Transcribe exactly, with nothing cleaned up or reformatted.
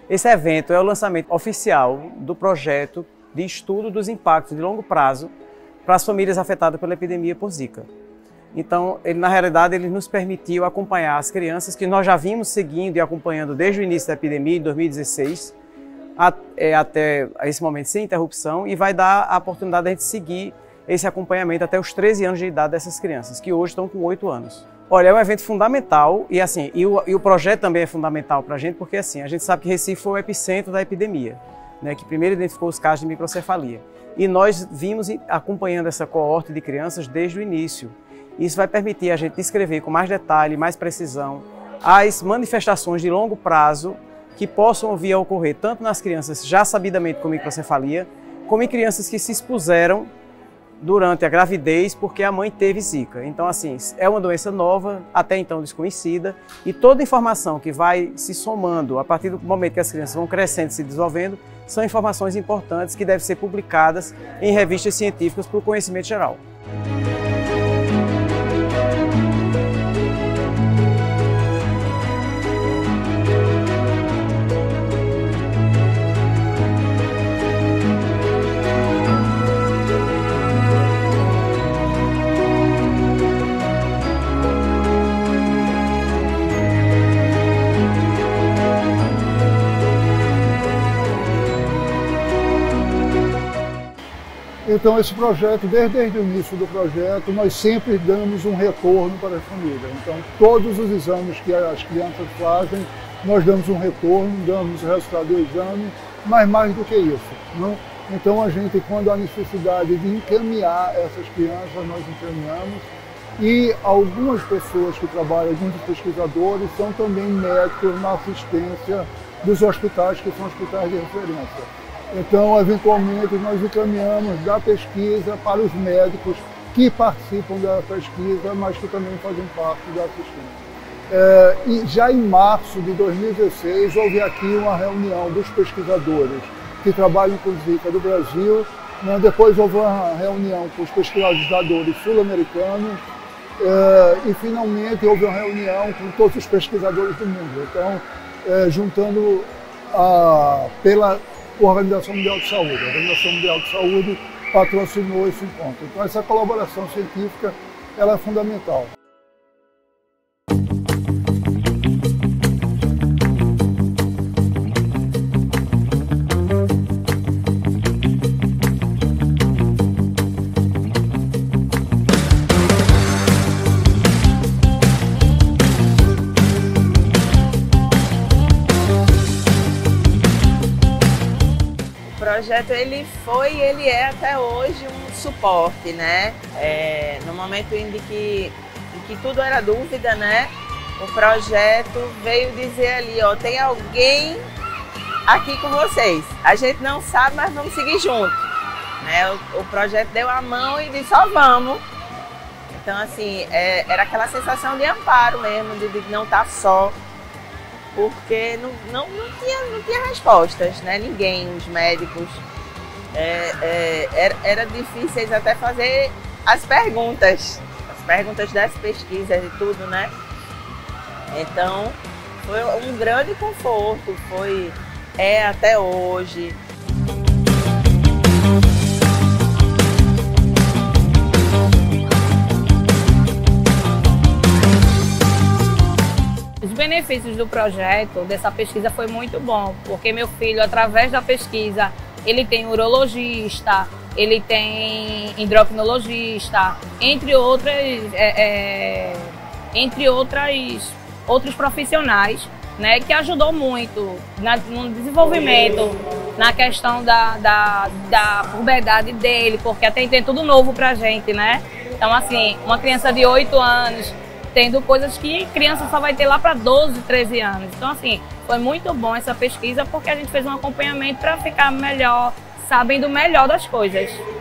Esse evento é o lançamento oficial do projeto de estudo dos impactos de longo prazo para as famílias afetadas pela epidemia por Zika. Então, ele, na realidade, ele nos permitiu acompanhar as crianças que nós já vimos seguindo e acompanhando desde o início da epidemia, em dois mil e dezesseis, até esse momento sem interrupção, e vai dar a oportunidade de a gente seguir esse acompanhamento até os treze anos de idade dessas crianças, que hoje estão com oito anos. Olha, é um evento fundamental e, assim, e, o, e o projeto também é fundamental para a gente, porque assim, a gente sabe que Recife foi o epicentro da epidemia, né, que primeiro identificou os casos de microcefalia. E nós vimos acompanhando essa coorte de crianças desde o início. Isso vai permitir a gente descrever com mais detalhe, mais precisão, as manifestações de longo prazo que possam vir a ocorrer tanto nas crianças já sabidamente com microcefalia, como em crianças que se expuseram durante a gravidez porque a mãe teve Zika. Então, assim, é uma doença nova, até então desconhecida, e toda informação que vai se somando a partir do momento que as crianças vão crescendo e se desenvolvendo, são informações importantes que devem ser publicadas em revistas científicas para o conhecimento geral. Então, esse projeto, desde, desde o início do projeto, nós sempre damos um retorno para as famílias. Então, todos os exames que as crianças fazem, nós damos um retorno, damos o resultado do exame, mas mais do que isso, não? Então, a gente, quando há necessidade de encaminhar essas crianças, nós encaminhamos. E algumas pessoas que trabalham, alguns pesquisadores, são também médicos na assistência dos hospitais, que são hospitais de referência. Então, eventualmente, nós encaminhamos da pesquisa para os médicos que participam da pesquisa, mas que também fazem parte da assistência. É, e já em março de dois mil e dezesseis, houve aqui uma reunião dos pesquisadores que trabalham com Zika do Brasil. Né? Depois houve uma reunião com os pesquisadores sul-americanos. É, e, finalmente, houve uma reunião com todos os pesquisadores do mundo. Então, é, juntando a, pela Organização Mundial de Saúde. A Organização Mundial de Saúde patrocinou esse encontro. Então, essa colaboração científica ela é fundamental. O projeto ele foi e ele é até hoje um suporte, né? É, no momento em que, em que tudo era dúvida, né? O projeto veio dizer ali, ó, tem alguém aqui com vocês. A gente não sabe, mas vamos seguir junto, né? O, o projeto deu a mão e disse, ó, vamos. Então, assim, é, era aquela sensação de amparo mesmo, de, de não estar só. Porque não, não, não, tinha, não tinha respostas, né? Ninguém, os médicos, é, é, era, era difícil até fazer as perguntas, as perguntas das pesquisas e tudo, né? Então, foi um grande conforto, foi, é até hoje. Os benefícios do projeto, dessa pesquisa, foi muito bom, porque meu filho, através da pesquisa, ele tem urologista, ele tem endocrinologista, entre outras, é, é, entre outras, outros profissionais, né, que ajudou muito na, no desenvolvimento, na questão da, da, da puberdade dele, porque até então é tudo novo pra gente, né? Então, assim, uma criança de oito anos, tendo coisas que criança só vai ter lá para doze, treze anos. Então, assim, foi muito bom essa pesquisa porque a gente fez um acompanhamento para ficar melhor, sabendo melhor das coisas.